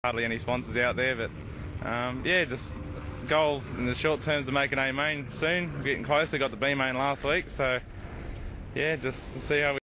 hardly any sponsors out there, but yeah, just goal in the short term is to make an A main soon. We're getting closer. Got the B main last week, so yeah, just see how we